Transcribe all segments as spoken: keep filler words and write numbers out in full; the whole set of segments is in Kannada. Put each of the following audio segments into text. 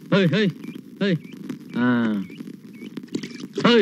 ಹೇಯ್ ಹೇಯ್ ಹೇಯ್ ಹಾ ಹೇಯ್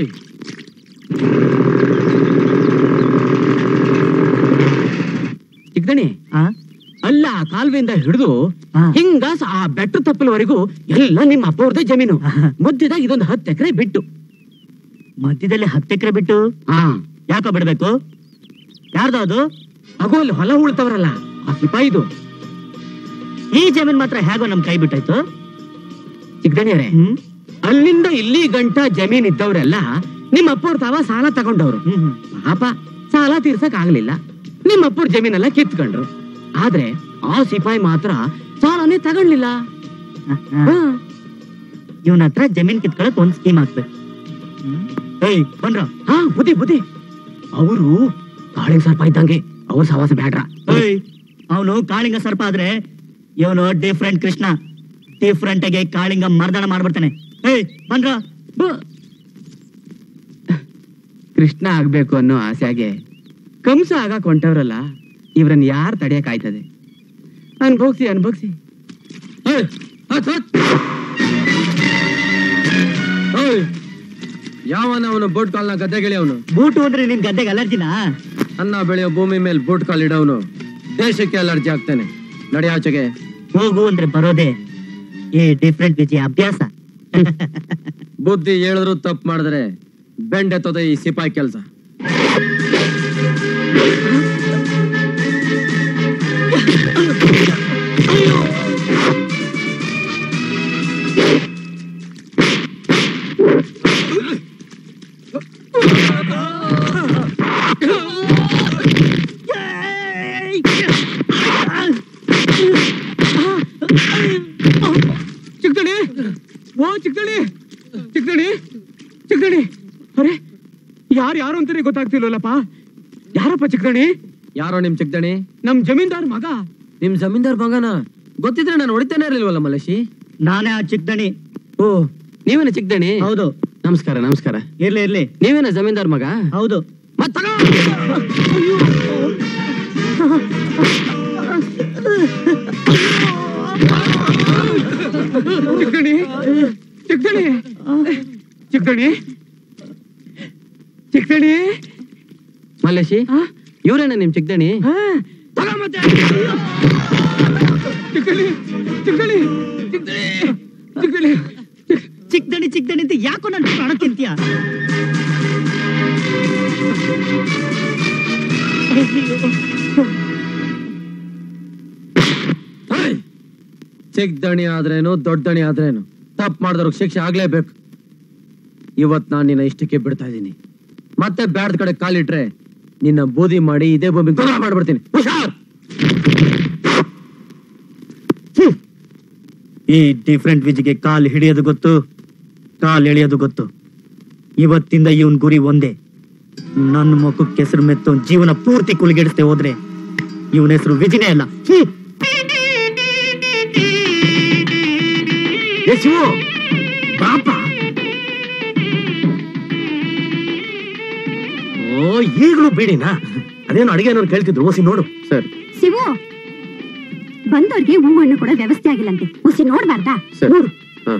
ಚಿಕ್ಕದಣಿ ಅಲ್ಲ ಕಾಲುವೆಯಿಂದ ಹಿಡಿದು ಹಿಂಗ ಆ ಬೆಟ್ಟ ತಪ್ಪಲವರೆಗೂ ಎಲ್ಲ ನಿಮ್ಮ ಅಪ್ಪ ಅವ್ರದೇ ಜಮೀನು. ಮಧ್ಯದಾಗ ಇದೊಂದು ಹತ್ತು ಎಕರೆ ಬಿಟ್ಟು. ಮಧ್ಯದಲ್ಲಿ ಹತ್ತು ಎಕರೆ ಬಿಟ್ಟು ಹಾ ಯಾಕೋ ಬಿಡ್ಬೇಕು? ಯಾರ್ದು ಅದು? ಅಗೋ ಅಲ್ಲಿ ಹೊಲ ಉಳ್ತವ್ರಲ್ಲ ಆ ಸಿಪಾಯಿದು. ಈ ಜಮೀನ್ ಮಾತ್ರ ಹೇಗೋ ನಮ್ ಕೈ ಬಿಟ್ಟಾಯ್ತು? ಚಿಕ್ಕದಣಿಯರೇ, ಅಲ್ಲಿಂದ ಇಲ್ಲಿ ಗಂಟ ಜಮೀನ್ ಇದ್ದವ್ರೆಲ್ಲ ನಿಮ್ಮ ಅಪ್ಪವ್ರ ತಾವ ಸಾಲ ತಗೊಂಡವ್ರು. ಪಾಪ ಸಾಲ ತೀರ್ಸಕ್ ಆಗ್ಲಿಲ್ಲ, ನಿಮ್ಮ ಅಪ್ಪವ್ರ ಜಮೀನೆಲ್ಲ ಕಿತ್ಕೊಂಡ್ರು. ಆದ್ರೆ ಆ ಸಿಪಾಯಿ ಮಾತ್ರ ಸಾಲನೇ ತಗೊಳ್ಳಿಲ್ಲ. ಇವನ ಹತ್ರ ಜಮೀನ್ ಕಿತ್ಕೊಳಕ್ ಒಂದ್ ಸ್ಕೀಮ್ ಹಾಕ್ಬೇಕು. ಬಂದ್ರ ಹಾ ಬುದ್ಧಿ ಬುದ್ಧಿ. ಅವರು ಕಾಳಿಂಗ ಸರ್ಪ ಇದ್ದಂಗೆ, ಅವ್ರ ಸವಾಸ ಬ್ಯಾಡ್ರ. ಅವನು ಕಾಳಿಂಗ ಸರ್ಪ ಆದ್ರೆ ಇವನು ಡಿಫ್ರೆಂಟ್ ಕೃಷ್ಣ. ಡಿಫ್ರೆಂಟ್ ಆಗಿ ಕಾಳಿಂಗ ಮರ್ದನ ಮಾಡ್ಬಿಡ್ತಾನೆ. ಏಯ್ ಬಂದ್ರ ಕೃಷ್ಣ ಆಗ್ಬೇಕು ಅನ್ನೋ ಆಸೆಗೆ ಕಂಸ ಆಗಕ್ ಹೊಂಟವ್ರಲ್ಲ, ಇವ್ರನ್ನ ಯಾರು ತಡೆಯಕ್ ಆಯ್ತದೆ? ಅನ್ಭೋಗ್ಸಿ ಅನ್ಭೋಗ್ಸಿ. ಯಾವನ ಅವನು ಬೋಟ್ ಕಾಲ್ನ ಗದ್ದೆಗೆಳಿ ಅವನು. ಬೂಟು ಅಂದ್ರೆ ನಿನ್ ಗದ್ದೆಗೆ ಅಲರ್ಜಿನಾ? ಅನ್ನ ಬೆಳೆಯೋ ಭೂಮಿ ಮೇಲೆ ಬೋಟ್ ಕಾಲ್ ಇಡವನು ದೇಶಕ್ಕೆ ಅಲರ್ಜಿ ಆಗ್ತಾನೆ. ನಡಿ ಆಚೆಗೆ. ಹೋಗು ಅಂದ್ರೆ ಬರೋದೇ ಈ ಡಿಫ್ರೆಂಟ್ ವಿಜಯ ಅಭ್ಯಾಸ. ಬುದ್ಧಿ ಹೇಳಿದ್ರು ತಪ್ಪು ಮಾಡಿದ್ರೆ ಬೆಂಡೆತ್ತೋದೆ ಈ ಸಿಪಾಯಿ ಕೆಲಸ. ಚಿಕ್ಕದಣಿ, ಓ ಚಿಕ್ಕದಣಿ, ಚಿಕ್ಕದಣಿ, ಚಿಕ್ಕದಣಿ. ಅರೆ ಯಾರು ಯಾರು ಅಂತಾನೆ ಗೊತ್ತಾಗ್ತಿಲ್ವಲ್ಲಪ್ಪ. ಯಾರಪ್ಪ ಚಿಕ್ಕದಣಿ? ಯಾರೋ ನಿಮ್ ಚಿಕ್ಕದಣಿ? ನಮ್ ಜಮೀನ್ದಾರ್ ಮಗ. ನಿಮ್ ಜಮೀನ್ದಾರ್ ಮಗನ? ಗೊತ್ತಿದ್ರೆ ನಾನು ಹೊಡಿತಾನೆ ಇರ್ಲಿಲ್ವಲ್ಲ ಮಲೇಶಿ. ನಾನೇ ಆ ಚಿಕ್ಕದಣಿ. ಓ ನೀವೇನ ಚಿಕ್ಕದಣಿ? ಹೌದು. ನಮಸ್ಕಾರ ನಮಸ್ಕಾರ. ಇರ್ಲಿ ಇರ್ಲಿ. ನೀವೇನ ಜಮೀನ್ದಾರ್ ಮಗ? ಹೌದು. ಮತ್ತ ಚಿಕ್ಕದಣಿ, ಚಿಕ್ಕದಣಿ, ಚಿಕ್ಕದಣಿ, ಚಿಕ್ಕದಣಿ. ಮಲ್ಲೇಶಿ, ಇವ್ರೇನ ನಿಮ್ ಚಿಕ್ಕದಣಿ? ಚಿಕ್ಕದಣಿ, ಚಿಕ್ಕದಣಿ, ಚಿಕ್ಕದಣಿ, ಚಿಕ್ಕದಣಿ ಚಿಕ್ಕದಣಿ ಅಂತ ಯಾಕೋ ನನ್ ಪ್ರಾಣ ತಿಂತೀಯ? ಚಿಕ್ಕದಣಿ ಆದ್ರೇನು ದೊಡ್ಡದಣಿ ಆದ್ರೇನು ತಪ್ಪು ಮಾಡಿದವ್ರಿಗೆ ಶಿಕ್ಷೆ ಆಗ್ಲೇಬೇಕು. ಇವತ್ ನಾನ್ ನಿನ್ನ ಇಷ್ಟಕ್ಕೆ ಬಿಡ್ತಾ ಇದ್ದೀನಿ. ಮತ್ತೆ ಬ್ಯಾಡ್ದ ಕಡೆ ಕಾಲಿಟ್ರೆ ನಿನ್ನ ಬೂದಿ ಮಾಡಿ ಇದೇ ಭೂಮಿ ದೂರ ಮಾಡ್ಬಿಡ್ತೀನಿ. ಹುಷಾರ್. ಈ ಡಿಫ್ರೆಂಟ್ ವಿಜಿಗೆ ಕಾಲ್ ಹಿಡಿಯೋದು ಗೊತ್ತು, ಕಾಲ್ ಎಳೆಯೋದು ಗೊತ್ತು. ಇವತ್ತಿಂದ ಇವನ್ ಗುರಿ ಒಂದೇ. ನನ್ನ ಮುಖಕ್ಕೆ ಹೆಸರು ಮೆತ್ತು ಜೀವನ ಪೂರ್ತಿ ಕುಲಿಗೆಡಿಸ್ದೆ ಹೋದ್ರೆ ಇವನ ಹೆಸರು ವಿಜಿನೇ ಅಲ್ಲ. ಶಿವು ಪಾಪ. ಓ ಈಗಲೂ ಬೇಡಿನಾ? ಅದೇನು ಅಡಿಗೆ ಅನ್ನೋರು ಕೇಳ್ತಿದ್ರು. ಓಸಿ ನೋಡು. ಸರಿ ಶಿವು, ಬಂದವ್ರಿಗೆ ಹೂ ಹಣ್ಣು ಕೊಡೋ ವ್ಯವಸ್ಥೆ ಆಗಿಲ್ಲಂತೆ. ಓಸಿ ನೋಡ್ಬಾರ್ದಾ? ನೋಡು.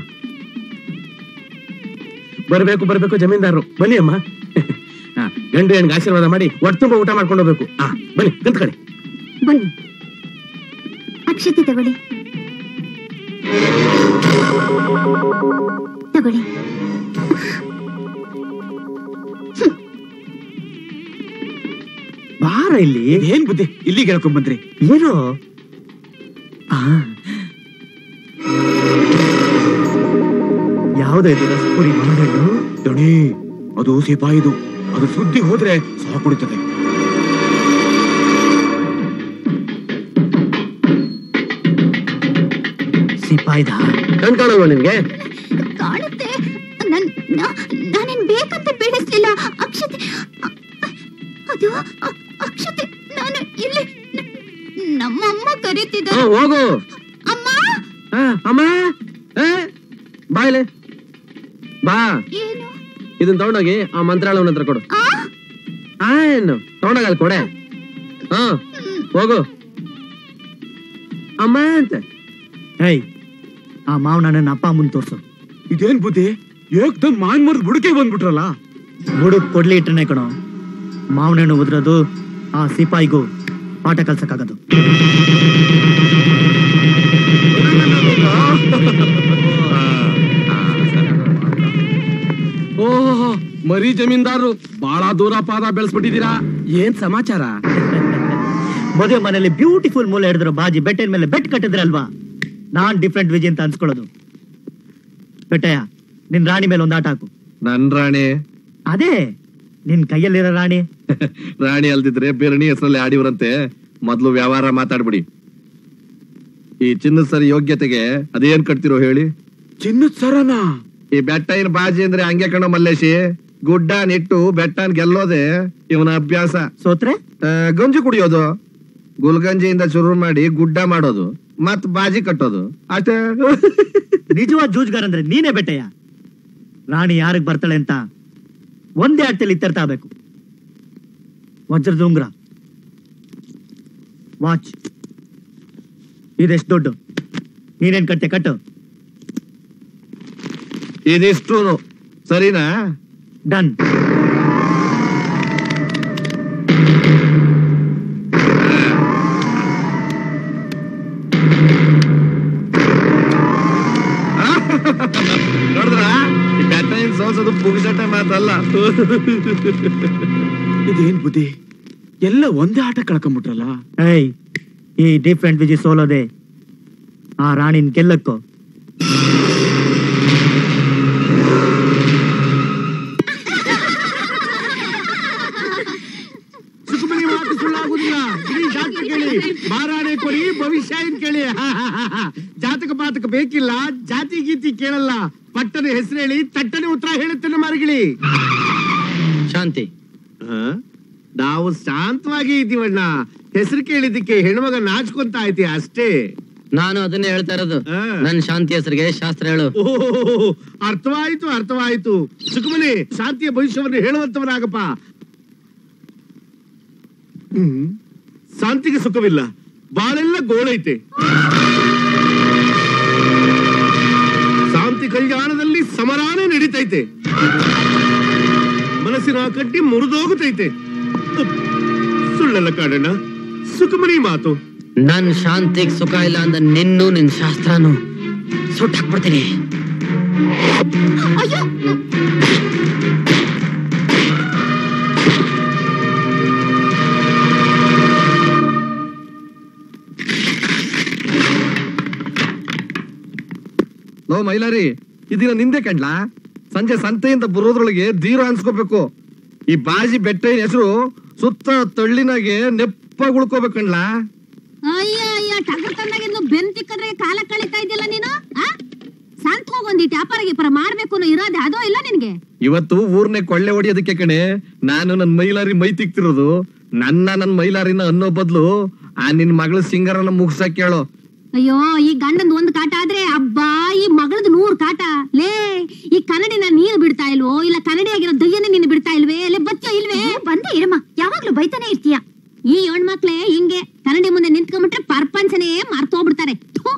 ಬರ್ಬೇಕು ಬರ್ಬೇಕು ಜಮೀನ್ದಾರರು. ಬನ್ನಿ ಅಮ್ಮ. ಗಂಡು ಹೆಣ್ಗೆ ಆಶೀರ್ವಾದ ಮಾಡಿ ಒಟ್ಟು ತುಂಬ ಊಟ ಮಾಡ್ಕೊಂಡು ಹೋಗ್ಬೇಕು. ಹಾ ಬನ್ನಿ ಕಂತ ಕಡೆ ಬನ್ನಿ. ಅಕ್ಷತೆ ತಗೊಳ್ಳಿ ತಗೊಳ್ಳಿ. ಬಾರ ಇಲ್ಲಿ. ಏನ್ ಬುದ್ಧಿ ಇಲ್ಲಿಗೆ ಹೇಳ್ಕೊಂಡ್ ಬಂದ್ರಿ? ಏನೋ ಯಾವ್ದು ಇದು ರಸಪುರಿ ಮಾವಿನಹಣ್ಣು? ದಣಿ, ಅದು ಸಿಪಾಯಿದು. ಅದು ಸುದ್ದಿ ಹೋದ್ರೆ ಸಹ ಕುಡಿತದೆ. ಸಿಪಾಯಿದ ಕಣ್ ಕಾಣಲ್ವ ನಿನ್ಗೆ? ಕಾಣುತ್ತೆ. ನಾನೇನ್ ಬೇಕಂತ ಬೀಳಿಸ್ಲಿಲ್ಲ. ಅಕ್ಷತೆ ಅದು ಅಕ್ಷತೆ. ನಾನು ಇಲ್ಲಿ ನಮ್ಮಮ್ಮ ಕರೀತಿದ್ದ. ಹೋಗು ಅಮ್ಮ. ಅಮ್ಮ ಬಾಯ್ಲೆ ಬಾ. ಏನು? ಇದನ್ನ ತಗೊಂಡೋಗಿ ಆ ಮಂತ್ರಾಲಯನ ಹತ್ರ ಕೊಡು. ಆ ಏನು ತಗೊಂಡೋಗಲ್ ಕೊಡೆ. ಹಾ ಹೋಗು ಅಮ್ಮ ಅಂತ. ಏಯ್ ಆ ಮಾವನಣ್ಣನ ಅಪ್ಪ ಮುಂದೆ ತೋರ್ಸು. ಇದೇನ್ ಬುದ್ಧಿ ಏಕ್ದಮ್ ಮಾನ್ ಮರ್ದ್ ಬುಡಕೆ ಬಂದ್ಬಿಟ್ರಲ್ಲ. ಬುಡಕ್ ಕೊಡ್ಲಿ ಇಟ್ಟನೆ ಕಣೋ, ಮಾವನಣ್ಣು ಉದ್ರದು ಆ ಸಿಪಾಯಿಗೂ ಪಾಠ ಕಲ್ಸಕ್ಕಾಗದು. ಓಹೋ, ಮರಿ ಜಮೀನ್ದಾರರು ಬಹಳ ದೂರ ಪಾದ ಬೆಳೆಸ್ಬಿಟ್ಟಿದ್ದೀರಾ. ಏನ್ ಸಮಾಚಾರ? ಮದುವೆ ಮನೆಯಲ್ಲಿ ಬ್ಯೂಟಿಫುಲ್ ಮೂಲೆ ಹಿಡಿದ್ರು ಬಾಜಿ ಬೆಟ್ಟದ ಮೇಲೆ ಬೆಟ್ ಕಟ್ಟಿದ್ರಲ್ವಾ, ನಾನ್ ಡಿಫ್ರೆಂಟ್ ವಿಜಿ ಅಂತ ಅನ್ಸ್ಕೊಳ್ಳೋದು. ಬೆಟ್ಟಯ್ಯ, ನಿನ್ ರಾಣಿ ಮೇಲೆ ಒಂದ್ ಆಟ ಹಾಕು. ನನ್ ರಾಣಿ? ಅದೇ ನಿನ್ ಕೈಯಲ್ಲಿರೋ ರಾಣಿ. ರಾಣಿ ಅಲ್ದಿದ್ರೆ ಬೇರಣಿ ಹೆಸರಲ್ಲಿ ಆಡಿವ್ರಂತೆ. ಮೊದ್ಲು ವ್ಯವಹಾರ ಮಾತಾಡ್ಬಿಡಿ. ಈ ಚಿನ್ನದ ಸರಿ ಯೋಗ್ಯತೆಗೆ ಅದೇನ್ ಕಟ್ತಿರೋ ಹೇಳಿ. ಚಿನ್ನದ ಸರನ? ಈ ಬೆಟ್ಟ ಏನ್ ಬಾಜಿ ಅಂದ್ರೆ ಹಂಗೆ ಕಣೋ ಮಲ್ಲೇಶಿ. ಗುಡ್ಡ ನಿಟ್ಟು ಬೆಟ್ಟನ್ ಗೆಲ್ಲೋದೆ ಇವನ ಅಭ್ಯಾಸ. ಸೋತ್ರೆ ಗಂಜಿ ಕುಡಿಯೋದು, ಗುಲ್ಗಂಜಿಯಿಂದ ಶುರು ಮಾಡಿ ಗುಡ್ಡ ಮಾಡೋದು, ಮತ್ ಬಾಜಿ ಕಟ್ಟೋದು ಅಷ್ಟೇ. ನಿಜವಾದ ಜೂಜ್ಗಾರ ಅಂದ್ರೆ ನೀನೇ ಬೆಟ್ಟಯ್ಯ. ರಾಣಿ ಯಾರಿಗ್ ಬರ್ತಾಳೆ ಅಂತ ಒಂದೇ ಆಟದಲ್ಲಿ ಇತ್ತರ್ತಾ ಬೇಕು. ವಜ್ರದ ಉಂಗ್ರ, ವಾಚ್, ಇದೆಷ್ಟು ದುಡ್ಡು? ನೀನೇನ್ ಕಟ್ಟೆ ಕಟ್ಟು. ಇದಿಷ್ಟು ಸರಿನಾ? ಡನ್. ನೋಡಿದ್ರ, ಈ ಬೆಟ್ಟ ಏನ್ ಸೋಸೋದು ಪುಗಿಸಟ ಮಾತಲ್ಲ. ಇದೇನ್ ಬುದ್ಧಿ ಎಲ್ಲ ಒಂದೇ ಆಟ ಕಳ್ಕೊಂಡ್ಬಿಟ್ರಲ್ಲ. ಏಯ್, ಈ ಡಿಫ್ರೆಂಟ್ ವಿಜಿ ಸೋಲೋದೆ ಆ ರಾಣಿನ್ ಗೆಲ್ಲಕ್ಕೋ. ಸುಖಮನಿ ಮಾತು ಸುಳ್ಳಾಗುದಿಲ್ಲ. ಶಾಸ್ತ್ರ ಕೇಳಿ, ಮಾರಾಣೆ ಕೊಡಿ, ಭವಿಷ್ಯ ಏನ್ ಕೇಳಿ. ಜಾತಕ ಪಾತಕ ಬೇಕಿಲ್ಲ, ಜಾತಿ ಗೀತಿ ಕೇಳಲ್ಲ. ಪಟ್ಟನ ಹೆಸರು ಹೇಳಿ, ತಟ್ಟನೆ ಉತ್ತರ ಹೇಳುತ್ತೇನೆ ಮಾರ್ಗಿಳಿ. ಶಾಂತಿ, ನಾವು ಶಾಂತವಾಗಿ ಇದ್ದೀವಣ್ಣ. ಹೆಸರು ಕೇಳಿದ್ದಕ್ಕೆ ಹೆಣ್ಮಗ ನಾಚ್ಕೊಂತ ಐತಿ ಅಷ್ಟೇ. ನಾನು ಅದನ್ನೇ ಹೇಳ್ತಾ ಇರೋದು. ನನ್ ಶಾಂತಿ ಹೆಸರಿಗೆ ಶಾಸ್ತ್ರ ಹೇಳು. ಓಹೋ, ಅರ್ಥವಾಯ್ತು ಅರ್ಥವಾಯ್ತು. ಸುಖಮನಿ, ಶಾಂತಿಯ ಭವಿಷ್ಯವನ್ನು ಹೇಳುವಂತವನಾಗಪ್ಪ. ಹ್ಮ್, ಶಾಂತಿಗೆ ಸುಖವಿಲ್ಲ, ಬಾಳೆಲ್ಲ ಗೋಳೈತೆ. ಶಾಂತಿ ಕಲ್ಯಾಣದಲ್ಲಿ ಸಮರಾನೇ ನಡೀತೈತೆ. ಮನಸ್ಸಿನ ಕಟ್ಟಿ ಮುರಿದೋಗುತ್ತೈತೆ. ಸುಳ್ಳಲ್ಲ ಕಾಡಣ್ಣ, ಸುಖಮನಿ ಮಾತು. ನನ್ ಶಾಂತಿಗ್ ಸುಖ ಇಲ್ಲ ಅಂದ ನಿನ್ನೂ ನಿನ್ ಶಾಸ್ತ್ರನು ಸುಟ್ಟಾಕ್ಬಿಡ್ತೀನಿ. ಲೋ ಮೈಲಾರಿ, ಇದೀನ ನಿಂದೆ ಕಂಡ್ಲಾ? ಸಂಜೆ ಸಂತೆಯಿಂದ ಬರೋದ್ರೊಳಗೆ ಧೀರ ಅನ್ಸ್ಕೋಬೇಕು. ಈ ಬಾಜಿ ಬೆಟ್ಟ ಹೆಸರು ಸುತ್ತ ತಳ್ಳಿನಾಗೆ ನೆಪ್ಪಾಗಿ ಉಳ್ಕೋಬೇಕಂಡ್ಲಾ. ಅಯ್ಯ ಅಯ್ಯ, ಟಗರ್ ತಂದಾಗಿಂದು ಬೆನ್ ತಿಕ್ಕದ್ರೆ ಕಾಲ ಕಳೀತಾ ಇದ್ದಿಲ್ಲ ನೀನು. ಸಂತ ಹೋಗೊಂದಿಟ್ಟು ವ್ಯಾಪಾರ ಗೀಪಾರ ಮಾಡ್ಬೇಕು ಅನ್ನೋ ಇರೋದೆ ಅದೋ ಇಲ್ಲ ನಿನ್ಗೆ. ಇವತ್ತು ಊರ್ನೆ ಕೊಳ್ಳೆ ಹೊಡಿಯೋದಕ್ಕೆ ಕಣೆ ನಾನು ನನ್ ಮೈಲಾರಿ ಮೈ ತಿಕ್ತಿರೋದು. ನನ್ನ ನನ್ ಮೈಲಾರಿನ ಅನ್ನೋ ಬದ್ಲು ಆ ನಿನ್ ಮಗಳ ಸಿಂಗರನ್ನ ಮುಗ್ಸಕ್ ಕೇಳೋ. ಅಯ್ಯೋ, ಈ ಗಂಡಂದ್ ಒಂದ್ ಕಾಟ ಆದ್ರೆ ಅಬ್ಬಾ ಈ ಮಗಳದ್ ನೂರ್ ಕಾಟ. ಲೇ, ಈ ಕನ್ನಡಿನ ನೀನು ಬಿಡ್ತಾ ಇಲ್ವೋ, ಇಲ್ಲ ಕನ್ನಡಿ ಆಗಿರೋ ದಯ್ಯನೇ ನೀನು ಬಿಡ್ತಾ ಇಲ್ವೇ? ಲೇ ಬಚ್ಚ ಇಲ್ವೇ? ಬಂದೆ ಇರಮ್ಮ, ಯಾವಾಗ್ಲೂ ಬೈತಾನೆ ಇರ್ತೀಯ. ಈ ಹೆಣ್ಮಕ್ಳೇ ಹಿಂಗೆ, ಕನ್ನಡಿ ಮುಂದೆ ನಿಂತ್ಕೊಂಡ್ಬಿಟ್ರೆ ಪ್ರಪಂಚನೇ ಮರ್ತೋಗ್ಬಿಡ್ತಾರೆ.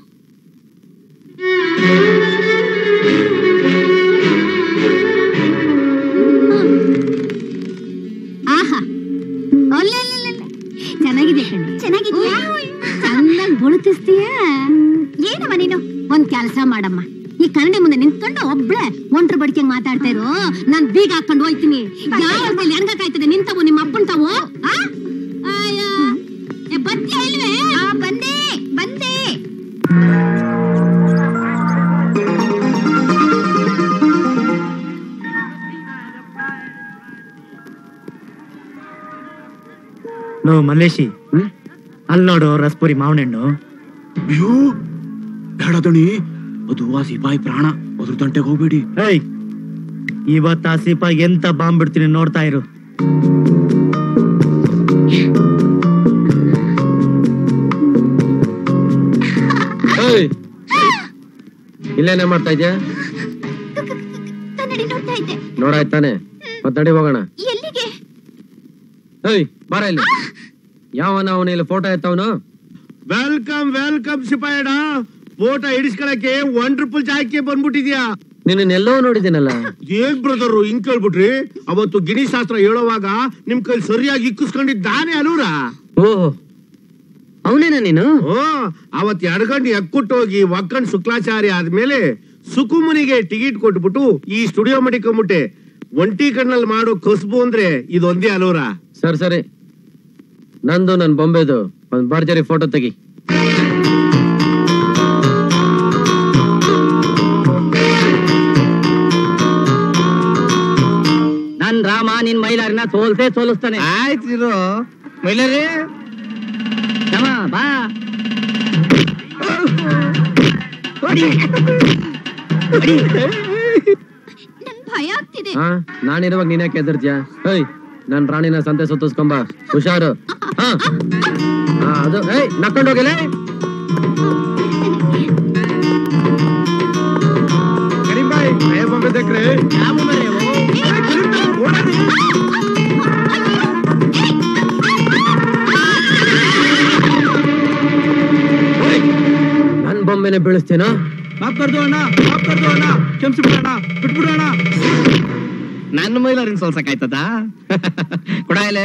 ಆಹಾ, ಒಳ್ಳೆ ಚೆನ್ನಾಗಿದೆ ಕಣೆ. ಚೆನ್ನಾಗಿದ್ಯಾ? ಚೆನ್ನಾಗಿ ಬುಳುತಿಸ್ತೀಯ. ಏನಮ್ಮ ನೀನು? ಒಂದ್ ಕೆಲಸ ಮಾಡಮ್ಮ, ಈ ಕನ್ನಡಿ ಮುಂದೆ ನಿಂತ್ಕೊಂಡು ಒಬ್ಳೆ ಒಂಟ್ರ ಬಡಿಕೆ ಮಾತಾಡ್ತಾ ಇರೋ. ನಾನ್ ಬೀಗ ಹಾಕೊಂಡು ಹೋಯ್ತೀನಿ. ಯಾವ ಹೆಂಗಾಯ್ತದೆ ನಿಂತವು ನಿಮ್ಮ ಅಪ್ಪನ್ ತಾವು? ಬತ್ತಿ ಇಲ್ವೇ? ಬಂದೆ ಬಂದೆ. ನೋ ಮಲ್ಲೇಶಿ, ಅಲ್ಲಿ ನೋಡು ರಸ್ಪುರಿ ಮಾವನಣ್ಣು. ಅಯ್ಯೋ ಬೇಡ ದಣಿ, ಅದು ಆ ಸಿಪಾಯಿ ಪ್ರಾಣ. ಅದ್ರ ತಂಟೆಗೆ ಹೋಗ್ಬೇಡಿ. ಏಯ್, ಇವತ್ತ ಆ ಸಿಪಾಯಿ ಎಂತ ಬಾಂಬ್ ಬಿಡ್ತೀನಿ ನೋಡ್ತಾ ಇರು. ಇಲ್ಲೇನೇ ಮಾಡ್ತಾ ಇದ್ಯಾ? ನೋಡಾಯ್ತಾನೆ, ಮತ್ ನಡಿ ಹೋಗೋಣ. ಎಲ್ಲಿಗೆ? ಏಯ್ ಬಾರ ಇಲ್ಲಿ. ಯಾವನ ಅವನ ಇಲ್ಲಿ ಫೋಟೋ ಎತ್ತವನು? ವೆಲ್ಕಮ್ ವೆಲ್ಕಮ್ ಸಿಪಾಯಡ, ಫೋಟೋ ಹಿಡಿಸ್ಕೊಳಕ್ಕೆ ವಂಡರ್ಫುಲ್ ಜಾಗಕ್ಕೆ ಬಂದ್ಬಿಟ್ಟಿದ್ಯಾ. ನಿನ್ನೆಲ್ಲೋ ನೋಡಿದ್ದೀನಲ್ಲ. ಏನ್ ಬ್ರದರ್ ಹಿಂಗ್ ಕೇಳ್ಬಿಟ್ರಿ? ಅವತ್ತು ಗಿಣಿ ಶಾಸ್ತ್ರ ಹೇಳುವಾಗ ನಿಮ್ ಕೈ ಸರಿಯಾಗಿ ಇಕ್ಕಿಸ್ಕೊಂಡಿದ್ದಾನೆ ಅಲೂರ. ಓಹ್ ಅವನೇನ ನೀನು? ಓ ಅವತ್ ಎಡಗಂಡು ಎಕ್ಕುಟ್ಟು ಹೋಗಿ ಒಕ್ಕಂಡ್ ಶುಕ್ಲಾಚಾರಿ ಆದ್ಮೇಲೆ ಸುಕುಮನಿಗೆ ಟಿಕೆಟ್ ಕೊಟ್ಬಿಟ್ಟು ಈ ಸ್ಟುಡಿಯೋ ಮಾಡಿಕೊಂಬಿಟ್ಟೆ. ಒಂಟಿ ಕಣ್ಣಲ್ಲಿ ಮಾಡೋ ಕಸ್ಬು ಅಂದ್ರೆ ಇದೊಂದೇ ಅಲೂರ. ಸರಿ ಸರಿ, ನಂದು ನನ್ ಬೊಂಬೆದು ಒಂದ್ ಭರ್ಜರಿ ಫೋಟೋ ತೆಗಿ. ನನ್ ರಾಮ ನಿನ್ ಮೈಲಾರಿನ ಸೋಲ್ಸೇ ಸೋಲಿಸ್ತಾನೆ. ಆಯ್ತಿರೋ ಮೈಲಾರಿ ಬಾ. ಭಯ ಆಗ್ತಿದೆ. ಹಾ ನಾನಿರುವಾಗ ನೀನ್ ಯಾಕೆ ಎದರ್ತ್ಯಾ? ಏಯ್ ನನ್ ರಾಣಿನ ಸಂತೆ ಸುತ್ತಿಸ್ಕೊಂಬ, ಹುಷಾರು. ಹಾ ಅದು ಏಯ್ ನಕ್ಕೊಂಡು ಹೋಗಿಲ್ಲ. ಕರೀಂಬಾಯ್ ನಯ ಬೊಂಬೆ ತೆಕ್ರೆ. ನನ್ ಬೊಂಬೆನೆ ಬೀಳಿಸ್ತೇನೋ? ನನ್ನ ಮೈಲಾರಿನ ಸೋಲ್ಸಕ್ಕಾಯ್ತದ? ಕೊಡಾಯಲೆ.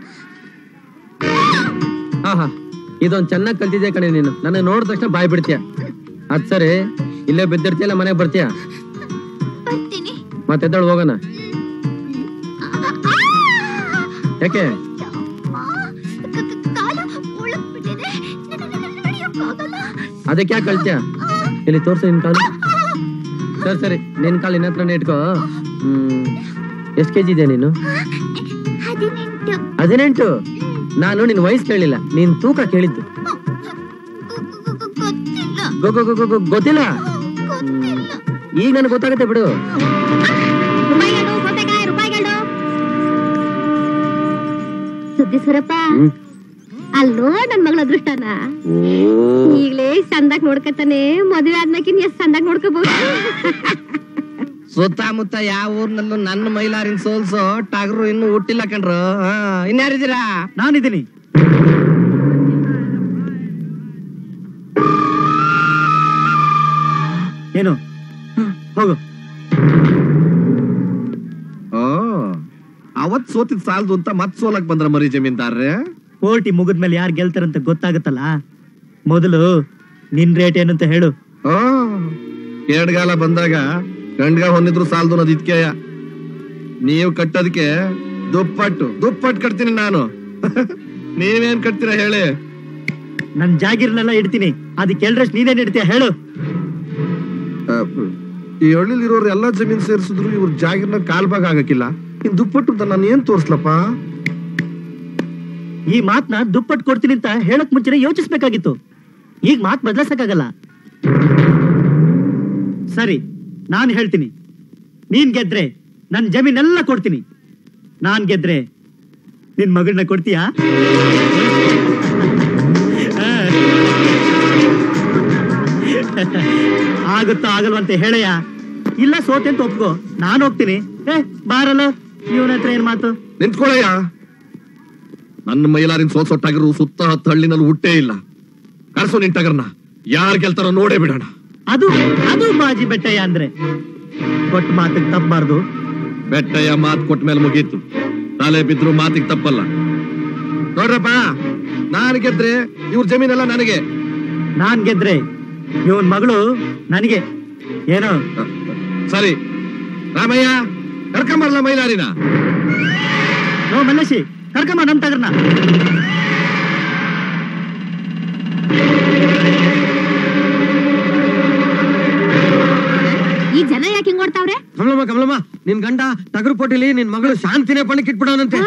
ಹಾ ಹಾ ಇದೊಂದ್ ಚೆನ್ನಾಗ್ ಕಲ್ತಿದ್ಯಾ ಕಣೆ ನೀನು. ನನ್ನ ನೋಡಿದ ತಕ್ಷಣ ಬಾಯ್ ಬಿಡ್ತೀಯ. ಅದ್ ಸರಿ, ಇಲ್ಲೇ ಬಿದ್ದಿರ್ತೀಯಲ್ಲ ಮನೆಗ್ ಬರ್ತೀಯ? ಬರ್ತೀನಿ. ಮತ್ತೆ ಎದ್ದಳು ಹೋಗೋಣ. ಯಾಕೆ? ಅದಕ್ಕೆ ಯಾಕೆ ಕಳ್ತೀಯ? ಇಲ್ಲಿ ತೋರ್ಸು ನಿನ್ ಕಾಲು. ಸರಿ ಸರಿ, ನಿನ್ ಕಾಲು ನಿನ್ನ ಹತ್ರನೇ ಇಟ್ಕೋ. ಹ್ಮ್ ಎಷ್ಟ್ ಕೆಜಿ ಇದೆಯಾ ನೀನು? ಹದಿನೆಂಟು. ನಾನು ನಿನ್ ವಯಸ್ಸು ಕೇಳಿಲ್ಲ, ನೀನ್ ತೂಕ ಕೇಳಿದ್ದು. ಗೊತ್ತಿಲ್ಲ? ಈಗ ನನ್ಗೆ ಗೊತ್ತಾಗತ್ತೆ ಬಿಡು. ಸುದ್ದಿ ಸುರಪ್ಪ, ಅಲ್ಲೋ ನನ್ ಮಗಳ ಅದೃಷ್ಟನ ಈಗ್ಲೇ ಚಂದಾಗ್ ನೋಡ್ಕತಾನೆ. ಮದುವೆ ಆದ್ಮೇಕಿನ್ ಎಷ್ಟ್ ಚಂದಾಗ್ ನೋಡ್ಕೋಬಹುದು. ಸುತ್ತಮುತ್ತ ಯಾವ ಊರ್ನಲ್ಲೂ ನನ್ನ ಮೈಲಾರಿನ ಸೋಲ್ಸೋ ಟಗರು ಇನ್ನು ಹುಟ್ಟಿಲ್ಲ ಕಣ್ರು. ಇನ್ಯಾರಿದ್ದೀರಾ? ನಾನಿದ್ದೀನಿ. ಏನು? ಹೋಗು. ಓ ಅವತ್ ಸೋತಿದ್ ಸಾಲದು ಅಂತ ಮತ್ ಸೋಲಕ್ ಬಂದ್ರ ಮರಿ ಜಮೀನ್ದಾರ್ರೆ. ಕೋಟಿ ಮುಗಿದ್ಮೇಲೆ ಯಾರು ಗೆಲ್ತಾರಂತ ಗೊತ್ತಾಗತ್ತಲ್ಲ. ಮೊದಲು ನಿನ್ ರೇಟ್ ಏನಂತ ಹೇಳು. ಓ ಎರಡ್ಗಾಲ ಬಂದಾಗ ಗಂಡ್ಗ ಹೊಂದಿದ್ರು ಸಾಲದು ಅನ್ನೋದು ಇದ್ಕೆಯ. ನೀವು ಕಟ್ಟೋದಕ್ಕೆ ದುಪ್ಪಟ್ಟು ದುಪ್ಪಟ್ಟು ಕಟ್ತೀನಿ ನಾನು. ನೀವೇನ್ ಕಟ್ತೀರಾ ಹೇಳಿ? ನನ್ ಜಾಗಿರ್ನೆಲ್ಲ ಇಡ್ತೀನಿ, ಅದಕ್ಕೆ ಎಲ್ರಷ್ಟು ನೀನೇನ್ ಇಡ್ತೀಯ ಹೇಳು. ಈ ಹಳ್ಳಿಲಿರೋರು ಎಲ್ಲಾ ಜಮೀನ್ ಸೇರಿಸಿದ್ರು ಇವ್ರ ಜಾಗಿರ್ನ ಕಾಲ್ಬಾಗ ಆಗಕ್ಕಿಲ್ಲ. ಇನ್ ದುಪ್ಪಟ್ಟು ಅಂತ ನಾನು ಏನ್ ತೋರ್ಸ್ಲಪ್ಪ? ಈ ಮಾತ್ನ ದುಪ್ಪಟ್ಟು ಕೊಡ್ತೀನಿ ಅಂತ ಹೇಳಕ್ ಮುಂಚೆನೆ ಯೋಚಿಸ್ಬೇಕಾಗಿತ್ತು. ಈಗ ಮಾತ್ ಬದಲಾಸಕ್ಕಾಗಲ್ಲ. ಸರಿ, ನಾನ್ ಹೇಳ್ತೀನಿ. ನೀನ್ ಗೆದ್ರೆ ನನ್ ಜಮೀನೆಲ್ಲ ಕೊಡ್ತೀನಿ. ನಾನ್ ಗೆದ್ರೆ ನಿನ್ ಮಗಳನ್ನ ಕೊಡ್ತೀಯಾ? ಆಗುತ್ತೋ ಆಗಲ್ವಂತೆ ಹೇಳಯ್ಯ. ಇಲ್ಲ ಸೋತೆ ಅಂತ ಒಪ್ಕೋ, ನಾನು ಹೋಗ್ತೀನಿ. ಏ ಬಾರಲ್ಲ, ಇವನ ಹತ್ರ ಏನ್ ಮಾತು? ನಿಂತ್ಕೊಳ್ಳಯ್ಯ. ನನ್ನ ಮೈಲಾರಿನ ಸೋಲ್ಸೊಟ್ಟಾಗಿರು ಸುತ್ತ ಹತ್ತು ಹಳ್ಳಿನಲ್ಲಿ ಹುಟ್ಟೇ ಇಲ್ಲ. ಕರ್ಸು ನಿನ್ ಟಗರ್ನ. ಯಾರ್ ಗೆಲ್ತಾರೋ ನೋಡೇ ಬಿಡೋಣ. ಅದು ಅದು ಮಾಜಿ ಬೆಟ್ಟಯ್ಯ ಅಂದ್ರೆ. ಕೊಟ್ಟು ಮಾತಿಗೆ ತಪ್ಪಬಾರ್ದು. ಬೆಟ್ಟಯ್ಯ ಮಾತ್ ಕೊಟ್ಟ ಮೇಲೆ ಮುಗೀತು. ತಲೆ ಬಿದ್ರು ಮಾತಿಗೆ ತಪ್ಪಲ್ಲ. ನೋಡ್ರಪ್ಪ, ನಾನ್ ಗೆದ್ರೆ ಇವ್ರ ಜಮೀನೆಲ್ಲ ನನಗೆ. ನಾನ್ ಗೆದ್ರೆ ಇವನ್ ಮಗಳು ನನಗೆ. ಏನೋ ಸರಿ. ರಾಮಯ್ಯ ಕರ್ಕೊಂಬರ್ಲ ಮೈಲಾರಿನ. ನೋ ಮಲ್ಲೇಶಿ, ಕರ್ಕಮ್ಮ ನಮ್ ಟಗರ್ನ. ಈ ಜನ ಯಾಕೆ ಹಿಂಗ್ ಓಡ್ತಾವ್ರೆ? ಕಮಲಮ್ಮ ಕಮಲಮ್ಮ, ನಿನ್ ಗಂಡ ಟಗರು ಪೋಟಿಲಿ ನಿನ್ ಮಗಳು ಶಾಂತಿನೇ ಪಣಕ್ಕಿಟ್ಬಿಡೋನಂತೆ.